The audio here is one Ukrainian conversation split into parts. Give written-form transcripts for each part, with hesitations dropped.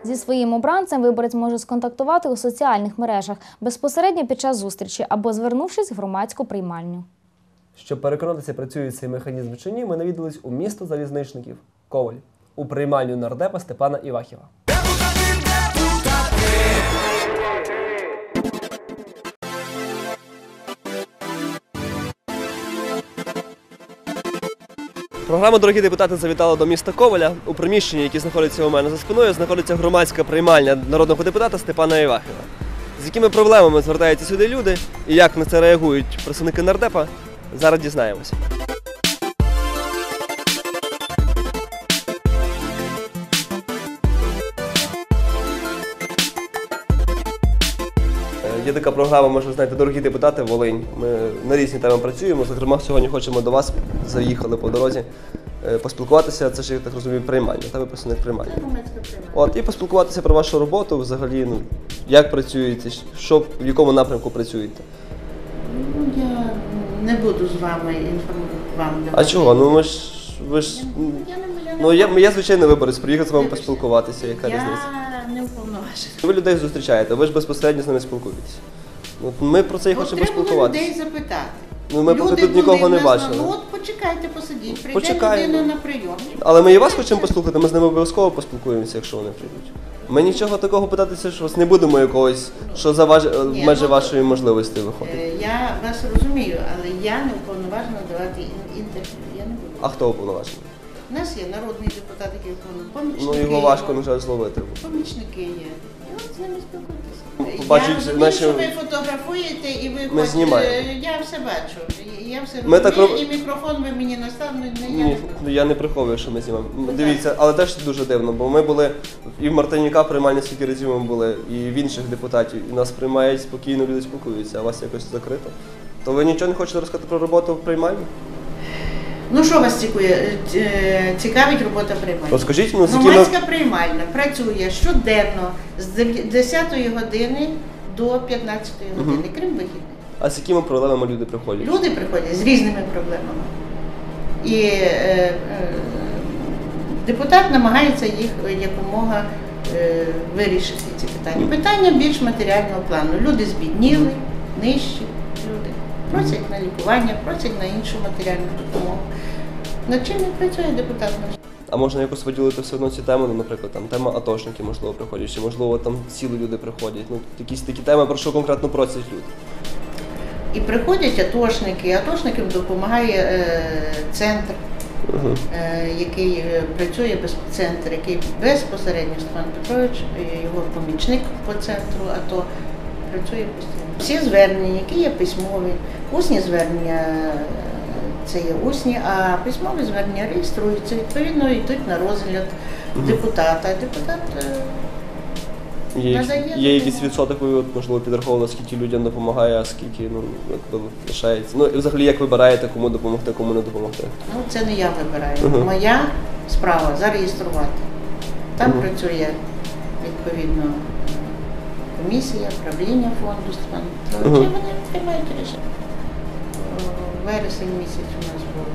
Зі своїм обранцем виборець може сконтактувати у соціальних мережах, безпосередньо під час зустрічі або звернувшись в громадську приймальню. Щоб переконатися, працює цей механізм чи ні, ми навідались у місто залізничників – Коваль, у приймальню нардепа Степана Івахіва. Програма «Дорогі депутати» завітала до міста Коваля. У приміщенні, яке знаходиться у мене за спиною, знаходиться громадська приймальня народного депутата Степана Івахіва. З якими проблемами звертаються сюди люди і як на це реагують представники нардепа, зараз дізнаємося. Є така програма, можна знаєте, «Дорогі депутати» Волинь. Ми на різні теми працюємо. Зокрема, сьогодні хочемо до вас, заїхали по дорозі, поспілкуватися. Це ж, я так розумію, приймальня. Та ви представник приймальні. От, і поспілкуватися про вашу роботу, взагалі, ну, як працюєте, в якому напрямку працюєте. Ну, я не буду з вами інформувати. А чого? Ну, ви ж... Ну, я звичайний виборець, приїхав з вами поспілкуватися, яка різниця? Я не уповноважена. Ви людей зустрічаєте, ви ж безпосередньо з ними спілкуєтесь. Ми про це і хочемо поспілкуватися. Треба людей запитати. Ну, ми поки тут нікого не бачили. Ну, от почекайте, посидіть, прийде людина на прийом. Але ми і вас хочемо послухати, ми з ними обов'язково поспілкуємося, якщо вони прийдуть. Ми нічого такого питатися, що вас не будемо якогось, що за межі вашої можливості виходить. Я вас розумію, але я не уповноважена давати інтерв'ю. Я не буду. А хто уповноважений? У нас є народний депутат, який помічники. Ну, його важко, на жаль, зловити. Помічники є. І от з ними спілкуйтеся. Побачить Я розумію, наші... що ви фотографуєте і ви Ми знімаємо. Я все бачу. Я все Ми розумію, так і мікрофон ви мені наставите. Ні, я не приховую, що ми знімаємо. Дивіться, але теж дуже дивно, бо ми були і в Мартинюка приймальні, скільки разів ми були, і в інших депутатів. І нас приймають спокійно, люди спілкуються, а вас якось закрито. То ви нічого не хочете розказати про роботу в приймальні? Ну, що вас цікавить робота приймальні? Розкажіть, ну, громадська приймальня працює щоденно з 10-ї години до 15-ї години, крім вихідних. А з якими проблемами люди приходять? Люди приходять з різними проблемами. І депутат намагається їх якомога вирішити, ці питання. Питання більш матеріального плану. Люди збідніли, нижчі люди. Просять на лікування, просять на іншу матеріальну допомогу. Над чим не працює депутат? А можна якось виділити все одно ці теми, ну, наприклад, там тема атошники, можливо, приходять, чи можливо там цілі люди приходять. Ну, якісь такі теми, про що конкретно просять люди. І приходять атошникам допомагає центр, який працює центр, який безпосередньо Степан Петрович, його помічник по центру АТО, працює постійно. Всі звернення, які є письмові, усні звернення це є усні, а письмові звернення реєструються, відповідно йдуть на розгляд депутата. Депутат Є якийсь відсоток, ви, можливо, підраховували, скільки людям допомагає, а скільки лишається? Ну, і взагалі, як вибираєте, кому допомогти, кому не допомогти? Ну, це не я вибираю. Моя справа зареєструвати. Там працює, відповідно, комісія, правління фонду Степана Петровича, вони приймають рішення. Вересень місяць у нас було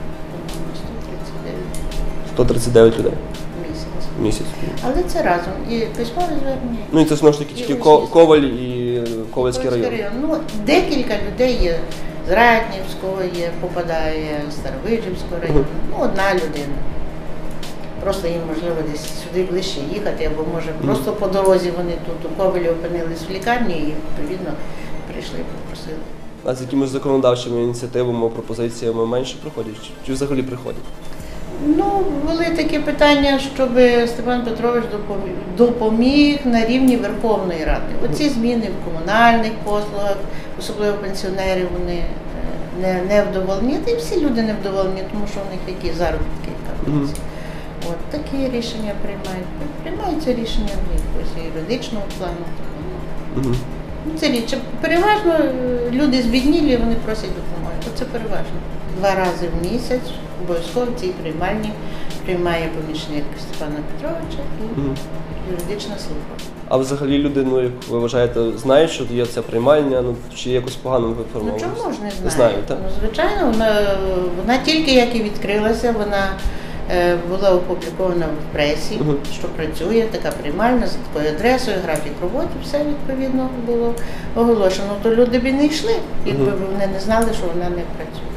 139. 139 людей? Місяць. Але це разом. І письмові звернення. Ну і це знову ж таки тільки Коваль і Ковальський район. Ну, декілька людей є з Ратнівського, попадає з Старовижівського району. Ну, одна людина. Просто їм, можливо, десь сюди ближче їхати, або, може, просто по дорозі вони тут у Ковалі опинились в лікарні і, відповідно, прийшли, попросили. А з якимись законодавчими ініціативами, пропозиціями менше приходять? Чи взагалі приходять? Ну, були такі питання, щоб Степан Петрович допоміг на рівні Верховної Ради. Оці зміни в комунальних послугах, особливо пенсіонери, вони не вдоволені. Та й всі люди не вдоволені, тому що у них які заробітки. От такі рішення приймають. Приймаються рішення в якогось юридичного плану. Це річ. Переважно люди збіднілі, вони просять допомоги. Це переважно. 2 рази в місяць обов'язково в цій приймальні приймає помічник Степана Петровича і юридична служба. А взагалі люди, ну, як ви вважаєте, знають, що є ця приймальня, ну, чи якось погано виформовувалися? Ну чому ж не знають? Знають, так? Ну, звичайно, вона тільки як і відкрилася, вона була опублікована в пресі, що працює така приймальна за такою адресою, графік роботи, все відповідно було оголошено. То люди б і не йшли, якби вони не знали, що вона не працює.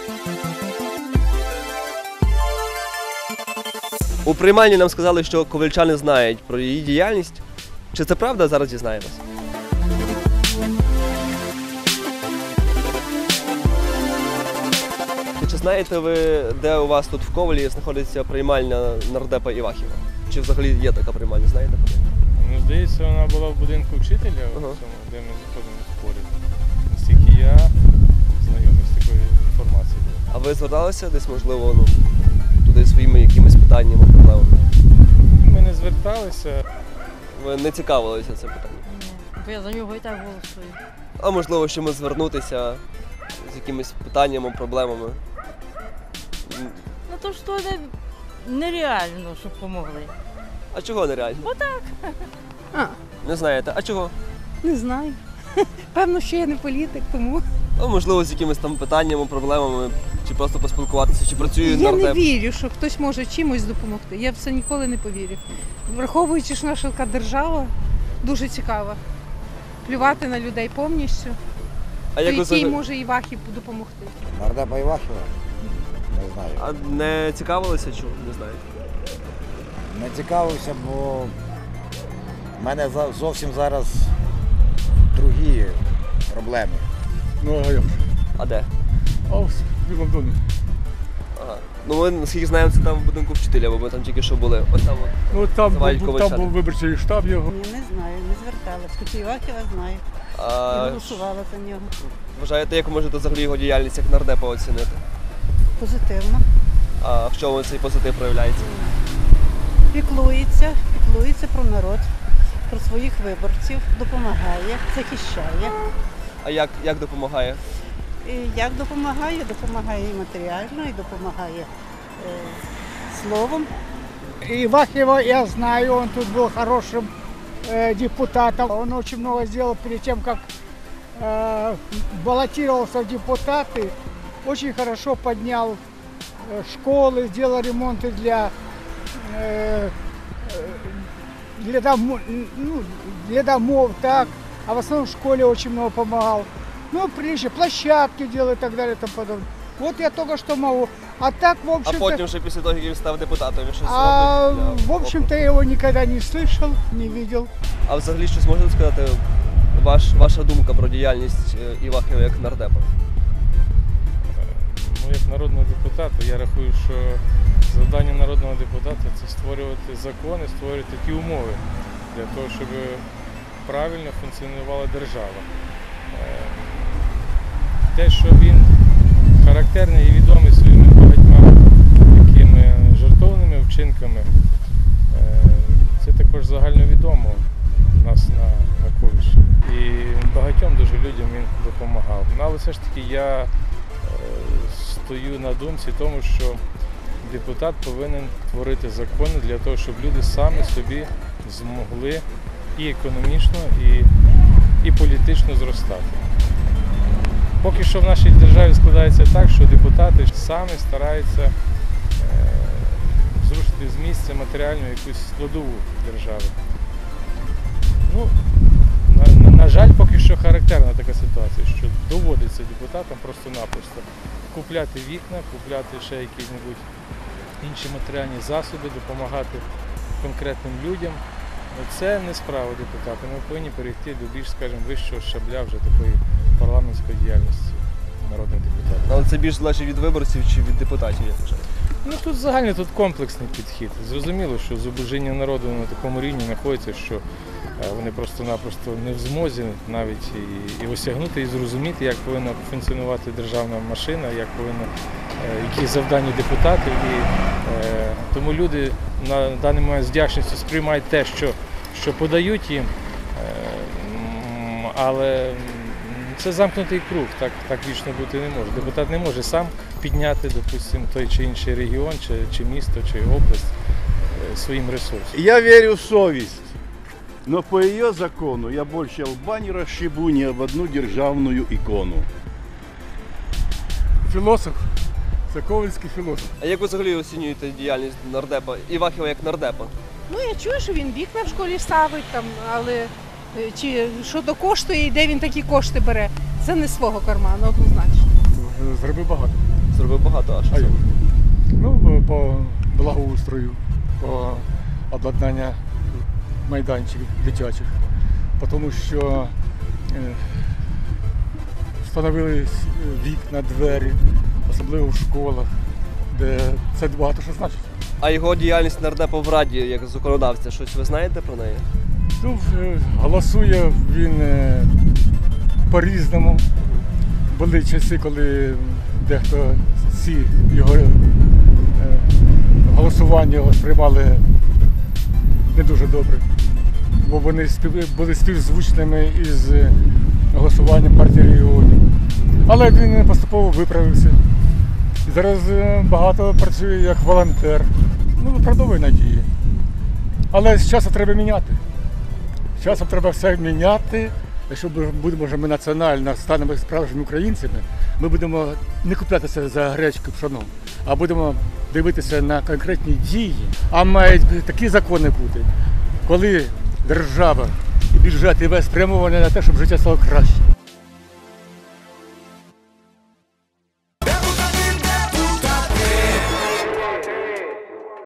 У приймальні нам сказали, що ковельчани знають про її діяльність. Чи це правда? Зараз дізнаємось. Чи знаєте ви, де у вас тут в Ковелі знаходиться приймальня нардепа Івахіва? Чи взагалі є така приймальня, знаєте? Ну, здається, вона була в будинку вчителя, в цьому, де ми заходимо споряд. Наскільки я знайомий з такою інформацією. А ви зверталися десь, можливо, туди своїми якимись питаннями, проблемами? Ми не зверталися. Ви не цікавилися цим питанням? Бо я за нього і так голосую. А можливо, що ми звернутися з якимись питаннями, проблемами? Ну то ж то нереально, щоб помогли. А чого нереально? Отак. Не знаєте. А чого? Не знаю. Певно, що я не політик, тому Ну, можливо, з якимись там питаннями, проблемами, чи просто поспілкуватися, чи працює я не нардеп. вірю, що хтось може чимось допомогти. Я в це ніколи не повірю. Враховуючи, що наша така держава дуже цікава. Плювати на людей повністю, А то як ви який взагалі- може Івахів допомогти. Нардепа Івахіва? Не знаю. А не цікавилися, чого? Не знаю. Не цікавився, бо в мене зовсім зараз другі проблеми. Ну, а як? А де? А в Лондоні. Ага. Ну ми, наскільки знаємо, це там в будинку вчителя, бо ми там тільки що були. Ось там. От. Ну, Називають там ковальчани. був виборчий штаб його. Ні, не знаю, не зверталась. Хоч Івахіва знаю. І А голосувала за нього. вважаєте, як ви можете взагалі його діяльність як нардепа оцінити? Позитивно. А в чому цей позитив проявляється? Піклується про народ, про своїх виборців, допомагає, захищає. А як допомагає? І як допомагає? Допомагає і матеріально, і допомагає словом. Ивахова я знаю, он тут был хорошим депутатом. Он очень много сделал перед тем, как баллотировался в депутаты. Очень хорошо поднял школы, сделал ремонты для домов, так. А в основном в школе очень много помогал. Ну, прежде площадки делал и так далее и тому подобное. Вот я только что могу. А так, в А общем-то... потім вже після того, як він став депутатом, він щось А, робить? для в общем-то, округу? я его никогда не слышал, не видел. А взагалі щось можете сказати? Ваша думка про діяльність Івахіва як нардепа? Ну, як народного депутата, я рахую, що завдання народного депутата це створювати закони, створювати ті умови для того, щоб правильно функціонувала держава. Те, що він характерний і відомий своїми багатьма такими жартовними вчинками, це також загальновідомо у нас на Ковищі. І багатьом дуже людям він допомагав. Ну, але все ж таки я стою на думці тому, що депутат повинен творити закони для того, щоб люди самі собі змогли і економічно, і політично зростати. Поки що в нашій державі складається так, що депутати самі стараються зрушити з місця матеріальну якусь складову держави. Ну, на жаль, поки що характерна така ситуація, що доводиться депутатам просто-напросто купляти вікна, купляти ще якісь-небудь інші матеріальні засоби, допомагати конкретним людям. Це не справа депутата. Ми повинні перейти до більш, скажімо, вищого щабля вже такої парламентської діяльності народних депутатів. Але це більш залежить від виборців чи від депутатів, як вважаєте? Ну тут загальний тут комплексний підхід. Зрозуміло, що зубожіння народу на такому рівні знаходиться, що вони просто-напросто не в змозі навіть і осягнути, і зрозуміти, як повинна функціонувати державна машина, як повинна, які завдання депутатів. Тому люди на даний момент з вдячністю сприймають те, що подають їм, але це замкнутий круг, так вічно бути не може. Депутат не може сам підняти, допустимо, той чи інший регіон, чи місто, чи область своїм ресурсом. Я верю в совесть, но по ее закону я больше лба не расшибу ни об одну державную икону. Философ Це ковальський філософ. А як ви взагалі оцінюєте діяльність нардепа, Івахіва як нардепа? Ну, я чую, що він вікна в школі ставить, там, але чи що до коштує і де він такі кошти бере, це не з свого карману, однозначно. Зробив багато. Зробив багато, а що А це? як? Ну, по благоустрою, по обладнанню майданчиків дитячих. Тому що встановили вікна, двері, особливо в школах, де це багато що значить. А його діяльність нардепа в Раді як законодавця, щось ви знаєте про неї? Ну, голосує він по-різному. Були часи, коли дехто ці його голосування його сприймали не дуже добре, бо вони були співзвучними із голосуванням партії регіонів. Але він поступово виправився. І зараз багато працює як волонтер. Ну, виправдовує надії. Але з часом треба міняти. З часом треба все міняти. Якщо будемо вже ми національно станемо справжніми українцями, ми будемо не куплятися за гречку пшоном, а будемо дивитися на конкретні дії. А мають такі закони бути, коли держава і бюджет і весь спрямовані на те, щоб життя стало краще.